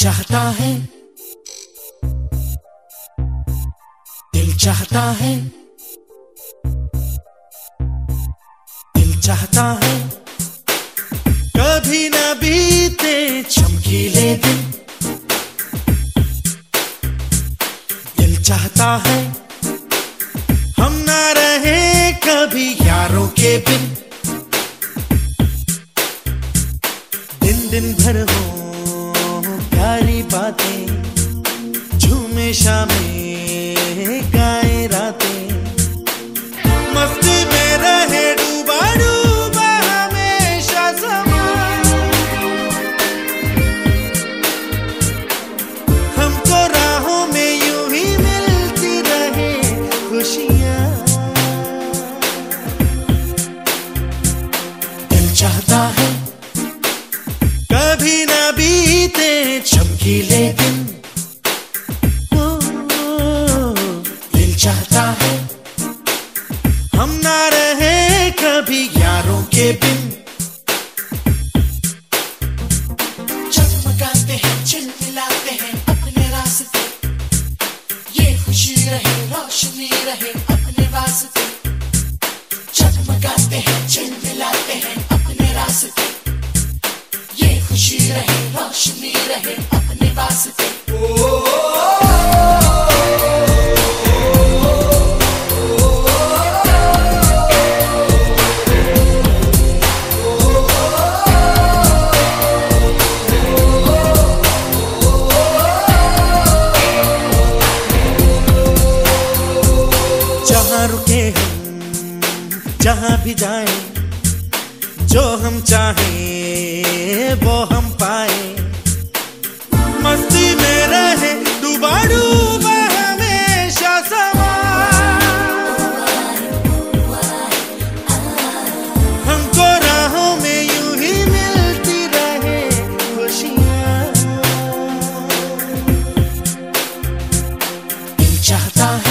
चाहता है, दिल चाहता है, दिल चाहता है कभी न बीते चमकीले दिन। दिल चाहता है हम ना रहे कभी यारों के बिन। दिन दिन भर हो प्यारी बातें, झूमे शामें गाए रातें, मस्ती में रहे डूबा डूबा हमेशा समा। हमको राहों में यूं ही मिलती रहे खुशियाँ। दिल चाहता है कभी ना बीते चमकीले दिन। दिल चाहता है हम ना रहे कभी यारों के बिन। जगमगाते हैं चिलमिलाते हैं अपने रास्ते, ये खुशी रहे रोशनी रहे अपने वास्ते। जगमगाते हैं चिलमिलाते हैं अपने रास्ते, ये खुशी रहे रोशनी रहे अपने वास्ते। जहाँ रुके हम जहाँ भी जाएं, जो हम चाहें वो हम पाए, मस्ती में रहे डूबा डूबा हमेशा समा। हमको राहों में यूं ही मिलती रहे खुशियाँ। दिल चाहता है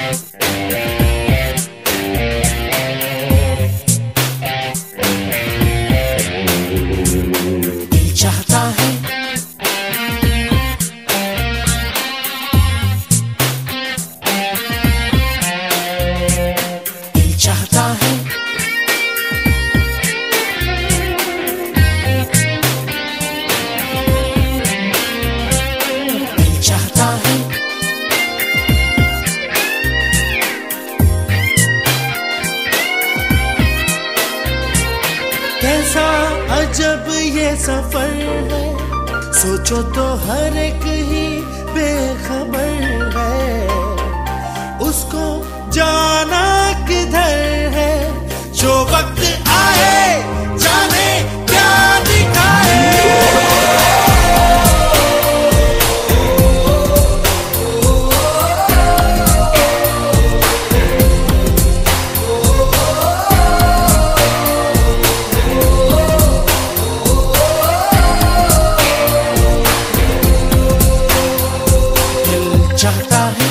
चाहता है दिल चाहता है दिल चाहता है। कैसा अजब ये सफर है, सोचो तो हर एक ही बेखबर है। उसको जाना किधर है, जो वक्त आए जाने क्या दिखाए। चाहता है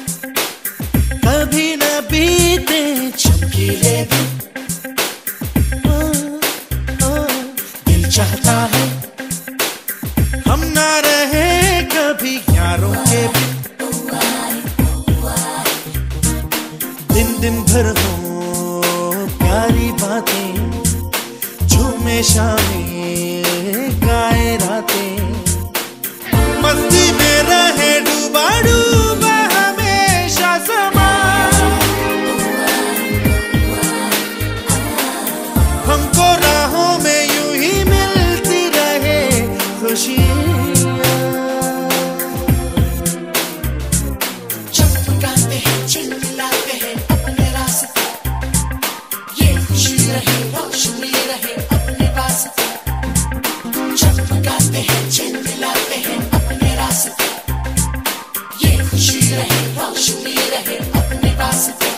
कभी न बीते चमकीले दिन। दिल चाहता है हम ना रहे कभी यारों के बिन। दिन दिन भर हो प्यारी बातें, झूमे शामें गाए रातें, मस्ती में रहे डूबा डूबा हमेशा समा। हमको राहों में यूं ही मिलती रहे खुशियाँ। जगमगाते हैं चिलमिलाते हैं अपने रास्ते, ये खुशी रहे रोशनी रहे अपने वास्ते। जगमगाते हैं चिलमिलाते हैं अपने रास्ते, ये खुशी रहे रोशनी रहे अपने वास्ते।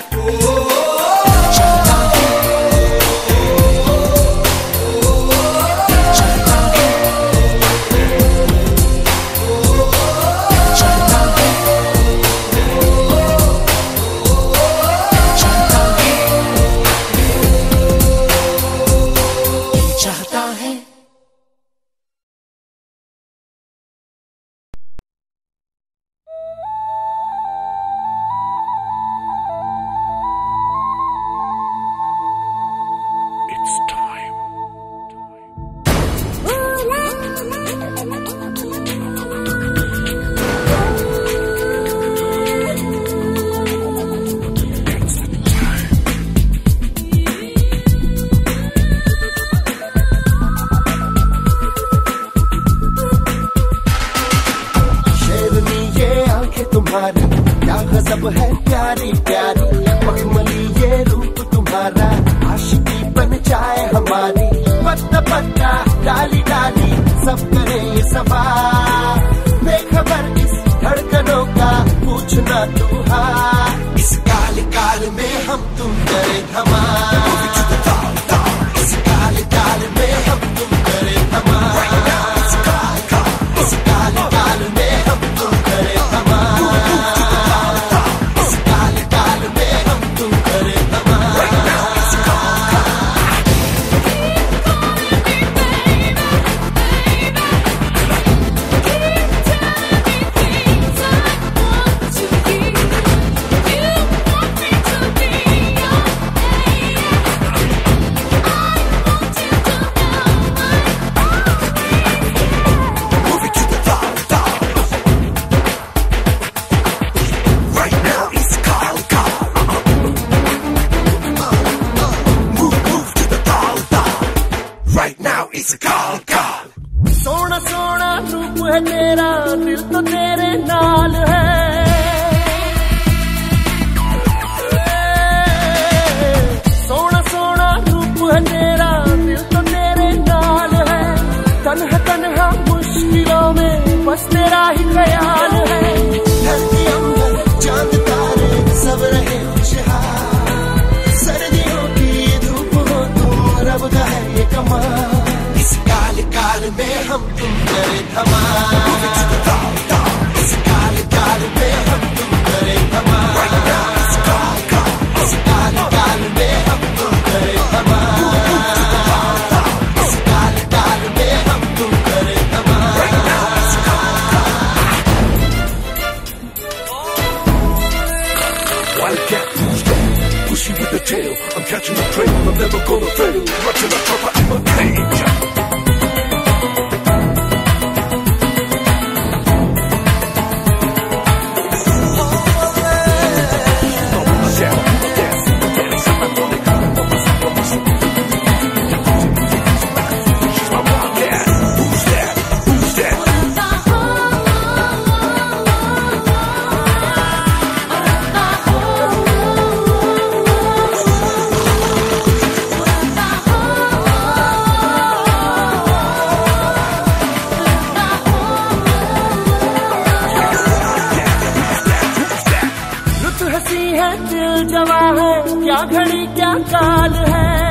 प्यारी प्यारी मखमली ये रूप तुम्हारा, आशिकी बन जाए हमारी। पत्ता पत्ता डाली डाली सब करे ये सवाल, बेखबर इस धड़कनों का पूछना तू हाल। इस काल काल में हम तुम करे धमाल, इस काल काल में हम तुम करे धमाल, इस काल काल में हम तुम करे धमाल, इस काल काल में हम तुम करे धमाल। सोना सोना रूप है तेरा, दिल तो तेरे नाल है। सोना सोना रूप है तेरा, दिल तो तेरे नाल है। तन्हा तन्हा मुश्किलों में बस तेरा ही ख्याल है। धरती अंबर चांद तारे सब रहे खुशहाल, सर्दियों की धूप हो तुम रब का है ये कमाल। इस काल काल में हम तुम करे धमाल, इस काल काल में हम तुम करे धमाल, इस काल काल में हम तुम करे धमाल, इस काल काल में हम तुम करे धमाल। Wildcat Tuesday, pussy with the tail, I'm catching the trail, I'm never gonna fail, watching the chopper, I'm a cage. हंसी है दिल जवा है, क्या घड़ी क्या काल है।